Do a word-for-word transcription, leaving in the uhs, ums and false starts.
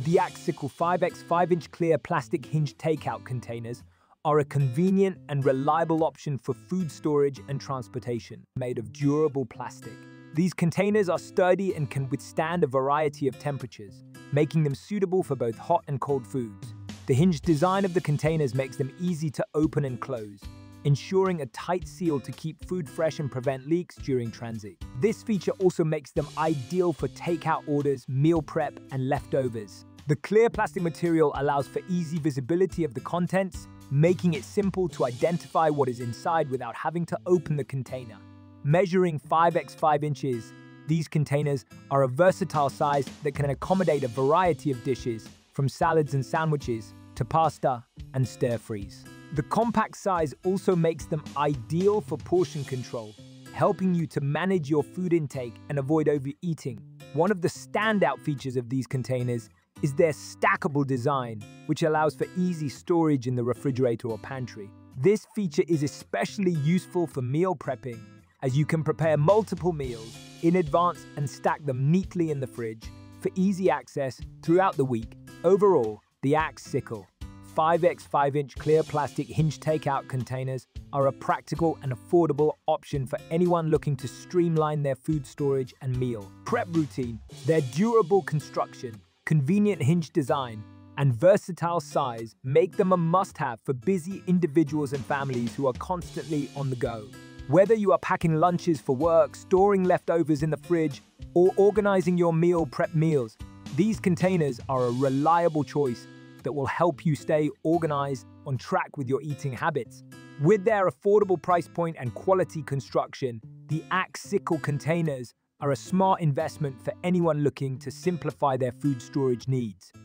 The Axe Sickle five by five inch clear plastic hinged takeout containers are a convenient and reliable option for food storage and transportation, made of durable plastic. These containers are sturdy and can withstand a variety of temperatures, making them suitable for both hot and cold foods. The hinged design of the containers makes them easy to open and close, ensuring a tight seal to keep food fresh and prevent leaks during transit. This feature also makes them ideal for takeout orders, meal prep, and leftovers. The clear plastic material allows for easy visibility of the contents, making it simple to identify what is inside without having to open the container. Measuring five by five inches, these containers are a versatile size that can accommodate a variety of dishes, from salads and sandwiches to pasta and stir-fries. The compact size also makes them ideal for portion control, helping you to manage your food intake and avoid overeating. One of the standout features of these containers is their stackable design, which allows for easy storage in the refrigerator or pantry. This feature is especially useful for meal prepping, as you can prepare multiple meals in advance and stack them neatly in the fridge for easy access throughout the week. Overall, the Axe Sickle five by five inch clear plastic hinge takeout containers are a practical and affordable option for anyone looking to streamline their food storage and meal prep routine. Their durable construction, convenient hinge design, and versatile size make them a must-have for busy individuals and families who are constantly on the go. Whether you are packing lunches for work, storing leftovers in the fridge, or organizing your meal prep meals, these containers are a reliable choice that will help you stay organized, on track with your eating habits. With their affordable price point and quality construction, the Axe Sickle containers are a smart investment for anyone looking to simplify their food storage needs.